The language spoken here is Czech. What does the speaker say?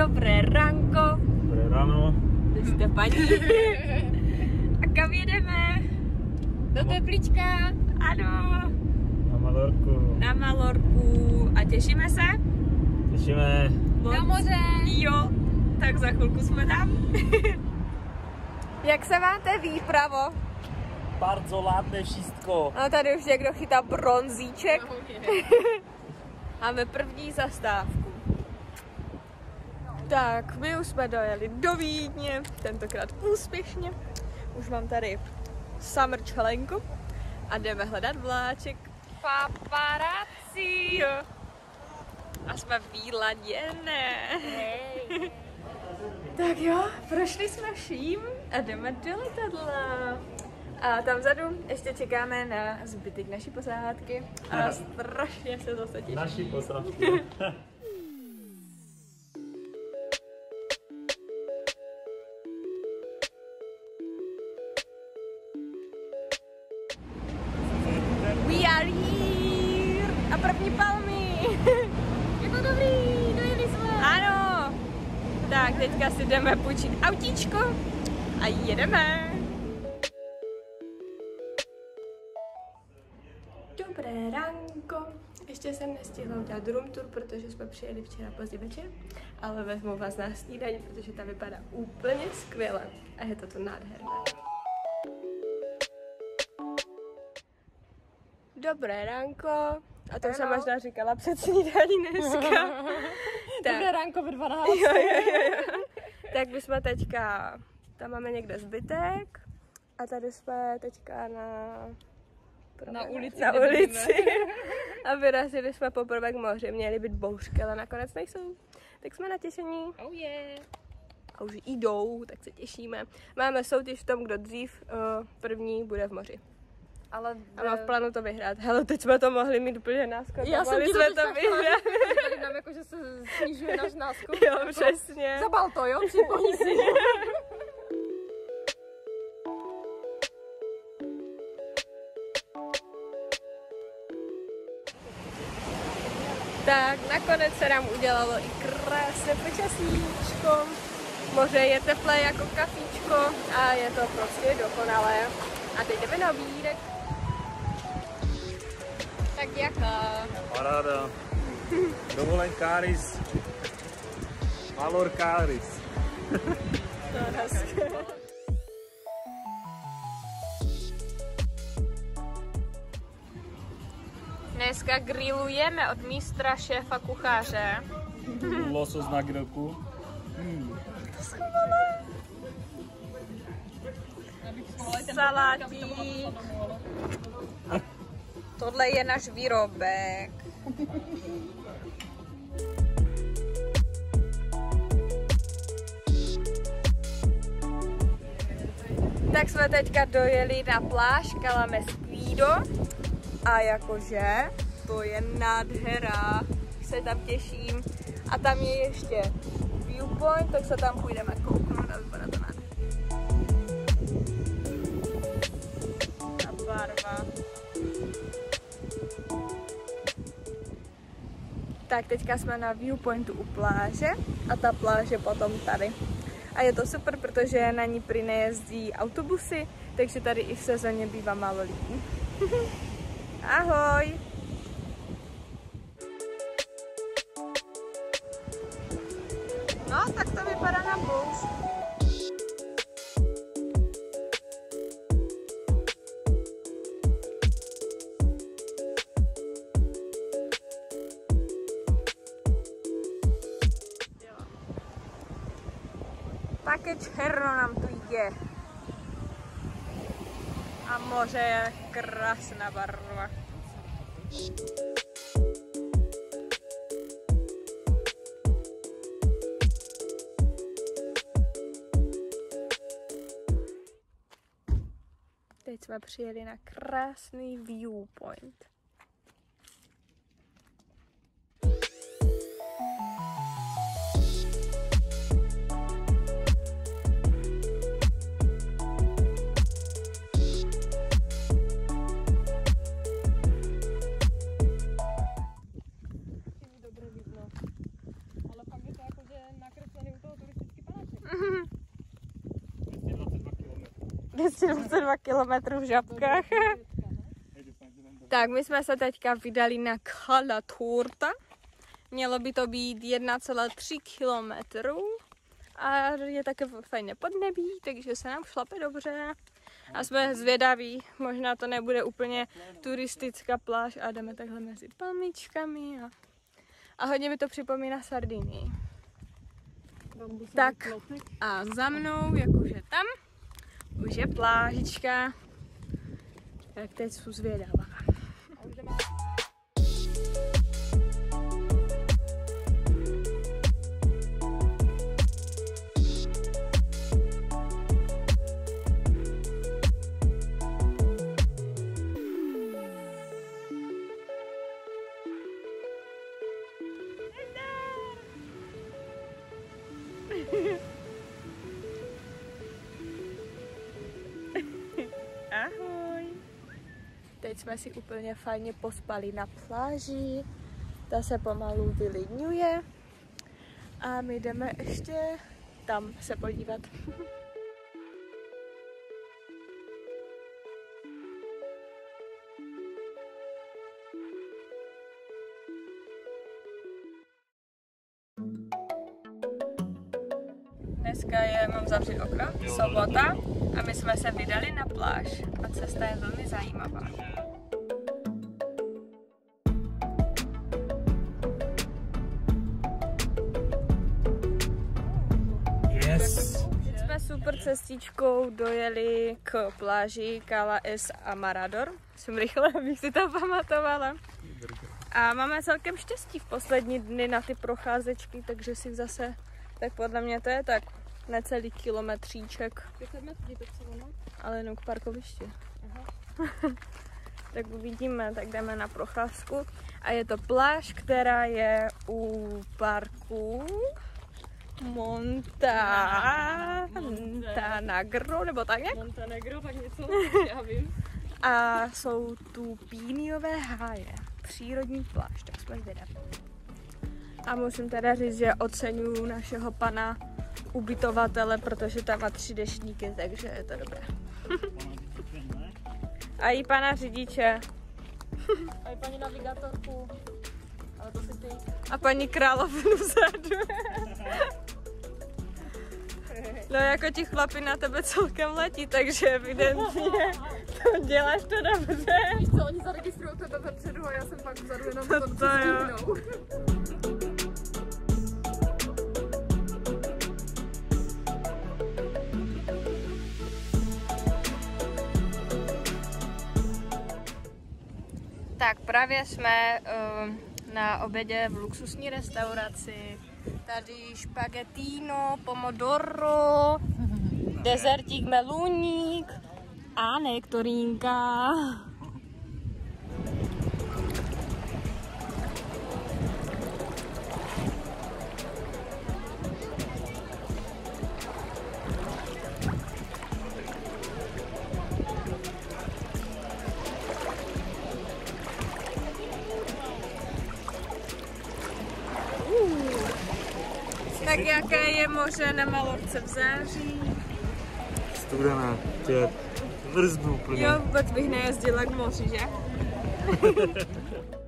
Dobré ranko. Dobré ráno. Vy jste paní. A kam jedeme? Do Teplíčka. Ano. Na Malorku. Na Malorku. A těšíme se? Těšíme. Na moře. Jo. Tak za chvilku jsme tam. Jak se máte výpravo? Bardzo ladné všechno. No tady už někdo chytá bronzíček. Máme první zastávku. Tak, my už jsme dojeli do Vídně, tentokrát úspěšně. Už mám tady summer čelenku a jdeme hledat vláček. Paparazzi. Jo. A jsme výladěné. Tak jo, prošli jsme vším a jdeme do letadla. A tam vzadu ještě čekáme na zbytek naší posádky a strašně se zase těším. Naší posádky. We are here! A první palmy! Je to dobrý, dojeli jsme. Ano! Tak, teďka si jdeme půjčit autíčko a jedeme! Dobré ránko! Ještě jsem nestihla udělat room tour, protože jsme přijeli včera pozdě večer, ale vezmu vás na snídaní, protože ta vypadá úplně skvěle a je to tu nádherné. Dobré ránko! A to jsem možná říkala před snídaní dneska. Dobré ránko ve 12. Jo. Tak my jsme teďka, tam máme někde zbytek a tady jsme teďka na ulici. A vyrazili jsme poprvé k moři, měly být bouřky, ale nakonec nejsou. Tak jsme natěšení. Oh yeah. A už jdou, tak se těšíme. Máme soutěž v tom, kdo dřív první bude v moři. Ale A mám v plánu to vyhrát. Hele, teď jsme to mohli mít úplně náskok. já jsem mohli jsme to vyhrát. Tady nám jako, že se snižuje náš náskok. Jo, přesně. Zabal to, jo? Připojí si. Tak nakonec se nám udělalo i krásné počasíčko. Moře je teplé jako kafíčko a je to prostě dokonalé. A teď jdeme na vírek. Tak jaká? Paráda. Dovolenkáris. Malorkáris. Dneska grillujeme od mistra šéfa kuchaře. Losos na grillku. Salátík. Tohle je náš výrobek. Tak jsme teďka dojeli na pláž Cala Mesquito a jakože to je nádhera, se tam těším. A tam je ještě viewpoint, tak se tam půjdeme kouknout a vypadá to nádherně. Ta barva. Tak teďka jsme na viewpointu u pláže a ta pláž je potom tady. A je to super, protože na ní prý nejezdí autobusy, takže tady i v sezóně bývá málo lidí. Ahoj! No, tak to vypadá na bouř. Také černo nám tu jde. A moře je krásná barva. Teď jsme přijeli na krásný viewpoint. asi 22 km v žabkách. Tak, my jsme se teďka vydali na Kalaturta. Mělo by to být 1,3 kilometru. A je také fajné podnebí, takže se nám šlape dobře. A jsme zvědaví, možná to nebude úplně turistická pláž a jdeme takhle mezi palmičkami. A hodně mi to připomíná Sardinii. Tak a za mnou, jakože tam, už je plážička. Tak teď jsou zvědavá. Ahoj. Teď jsme si úplně fajně pospali na pláži. Ta se pomalu vylidňuje. A my jdeme ještě tam se podívat. Dneska mám zavřít okno, sobota a my jsme se vydali na pláž a cesta je velmi zajímavá. Yes! Jsme super cestičkou dojeli k pláži Cala es Amarador. Jsem rychle, abych si to pamatovala. A máme celkem štěstí v poslední dny na ty procházečky, takže si zase, tak podle mě to je tak necelý kilometříček. 500 metrů to celé, no? Ale jenom k parkovišti. Tak uvidíme, tak jdeme na procházku. A je to pláž, která je u parku Montenegro, nebo tak nějak? Montenegro, tak něco, já vím. A jsou tu píniové háje, přírodní pláž, tak jsme zvědaví. A musím teda říct, že oceňuju našeho pana ubytovatele, protože tam má 3 deštníky, takže je to dobré. A i pana řidiče. A i paní navigátorku. Ale to si ty. A paní královnu vzadu. No jako ti chlapi na tebe celkem letí, takže evidentně to děláš to dobře. Víš co, oni zaregistrují tebe vepředu a já jsem pak vzadu jenom to jo. Tak právě jsme na obědě v luxusní restauraci. Tady špagetino, pomodoro, dezertík, meluník a nektorínka. Tak jaké je moře na Malorce v září? Studené, tě mrznu úplně. Jo, vůbec bych nejezdila k moři, že?